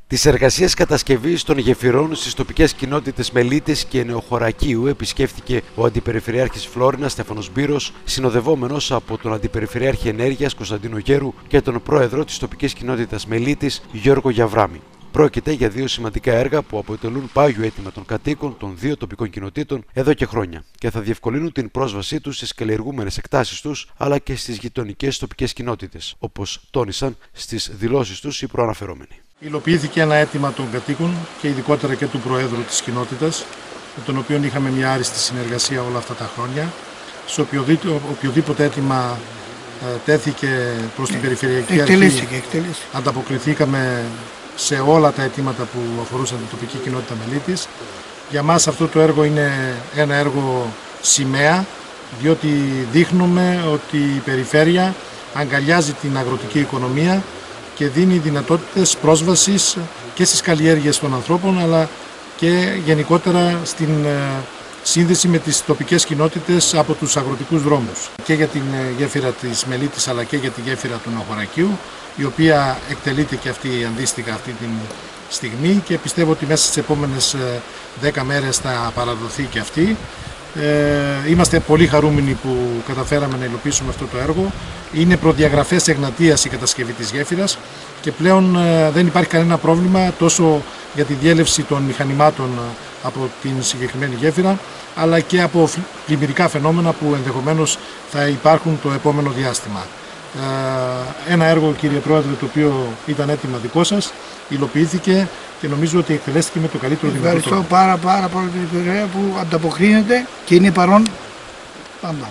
Τις εργασίες κατασκευής των γεφυρών στις τοπικές κοινότητες Μελίτης και Νεοχωρακίου επισκέφθηκε ο Αντιπεριφερειάρχης Φλόρινας Στέφανος Μπύρος, συνοδευόμενος από τον Αντιπεριφερειάρχη Ενέργειας Κωνσταντίνο Γέρου και τον Πρόεδρο της τοπικής κοινότητας Μελίτης Γιώργο Γιαβράμη. Πρόκειται για δύο σημαντικά έργα που αποτελούν πάγιο αίτημα των κατοίκων των δύο τοπικών κοινοτήτων εδώ και χρόνια και θα διευκολύνουν την πρόσβασή τους στις καλλιεργούμενες εκτάσεις τους αλλά και στις γειτονικές τοπικές κοινότητες, όπως τόνισαν στις δηλώσεις τους οι προαναφερόμενοι. Υλοποιήθηκε ένα αίτημα των κατοίκων και ειδικότερα και του Προέδρου της κοινότητας, με τον οποίο είχαμε μια άριστη συνεργασία όλα αυτά τα χρόνια. Σε οποιοδήποτε αίτημα τέθηκε προς την Περιφερειακή Αρχή, ανταποκριθήκαμε σε όλα τα αιτήματα που αφορούσαν την τοπική κοινότητα Μελίτης. Για μας αυτό το έργο είναι ένα έργο σημαία, διότι δείχνουμε ότι η περιφέρεια αγκαλιάζει την αγροτική οικονομία και δίνει δυνατότητες πρόσβασης και στις καλλιέργειες των ανθρώπων, αλλά και γενικότερα στην σύνδεση με τις τοπικές κοινότητες από τους αγροτικούς δρόμους. Και για την γέφυρα της Μελίτης αλλά και για τη γέφυρα του Νεοχωρακίου, η οποία εκτελείται και αυτή αντίστοιχα αυτή τη στιγμή και πιστεύω ότι μέσα στις επόμενες 10 μέρες θα παραδοθεί και αυτή. Είμαστε πολύ χαρούμενοι που καταφέραμε να υλοποιήσουμε αυτό το έργο. Είναι προδιαγραφές εγνατείας η κατασκευή της γέφυρας και πλέον δεν υπάρχει κανένα πρόβλημα τόσο για τη διέλευση των μηχανημάτων από την συγκεκριμένη γέφυρα, αλλά και από πλημμυρικά φαινόμενα που ενδεχομένως θα υπάρχουν το επόμενο διάστημα. Ένα έργο, κύριε Πρόεδρε, το οποίο ήταν έτοιμα δικό σας, υλοποιήθηκε και νομίζω ότι εκτελέστηκε με το καλύτερο δυνατό τρόπο. Ευχαριστώ πάρα πολύ την περιφέρεια που ανταποκρίνεται και είναι παρόν πάντα.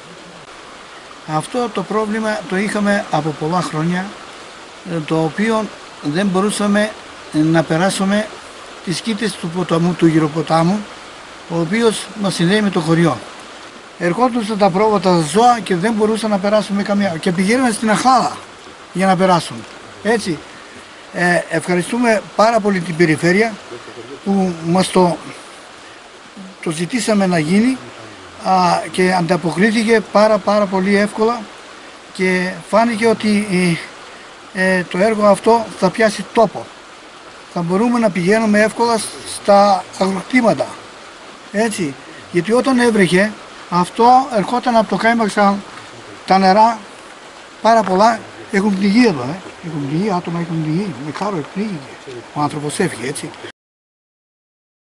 Αυτό το πρόβλημα το είχαμε από πολλά χρόνια, το οποίο δεν μπορούσαμε να περάσουμε τις κήτες του ποταμού, του γυροποτάμου, ο οποίος μας συνδέει με το χωριό. Ερχόντουσαν τα πρόβατα ζώα και δεν μπορούσαν να περάσουμε καμία. Και πηγαίνουμε στην Αχάλα για να περάσουν. Έτσι, ευχαριστούμε πάρα πολύ την περιφέρεια που μας το ζητήσαμε να γίνει και ανταποκρίθηκε πάρα πολύ εύκολα και φάνηκε ότι το έργο αυτό θα πιάσει τόπο. Θα μπορούμε να πηγαίνουμε εύκολα στα αγροκτήματα. Έτσι, γιατί όταν έβρεχε, αυτό ερχόταν από το Κάιμαξ τα νερά πάρα πολλά. Έχουν πληγεί εδώ, έχουν πληγεί, άτομα έχουν πληγεί. Με χάρο εκπλήγηκε. Ο άνθρωπος έφυγε, έτσι.